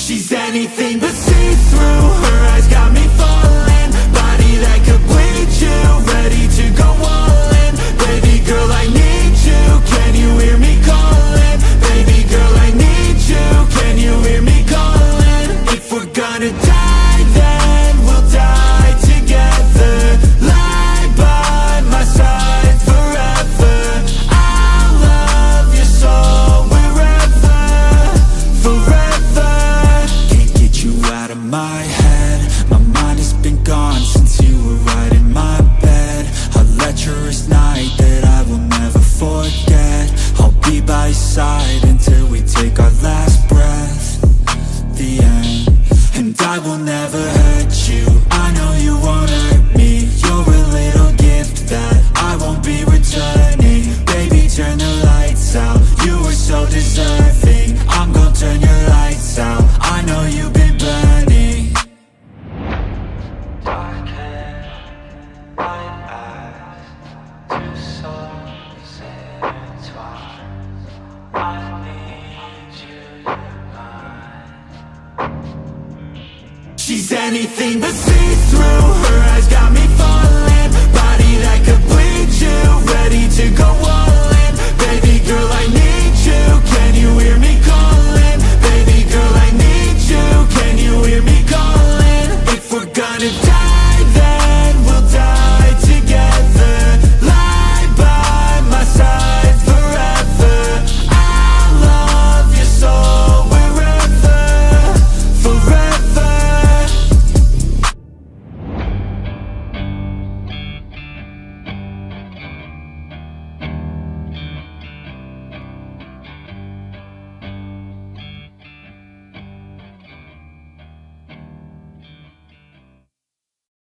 She's anything but see-through. Her eyes got me falling. Body that could bleed you. Ready to go all in. Baby girl, I need you. Can you hear me calling? Baby girl, I need you. Can you hear me calling? If we're gonna die, then we'll die together. Lie by my side forever. I'll love your soul wherever, forever. Can't get you out of my head. My mind has been gone since you were right in my bed. A lecherous night that I will never forget. I'll be by your side until we take our last breath. The end. And I will never hurt you. I know you won't hurt me. You're a little gift that I won't be returning. Baby, turn the lights out. You were so deserving. I'm gonna turn your lights out. I know you've been burning. Darkened my eyes, two souls intertwined. I need you, you're mine. She's anything but see-through. Her eyes got me falling. Body that could bleed you. Ready to go all in. Baby girl, I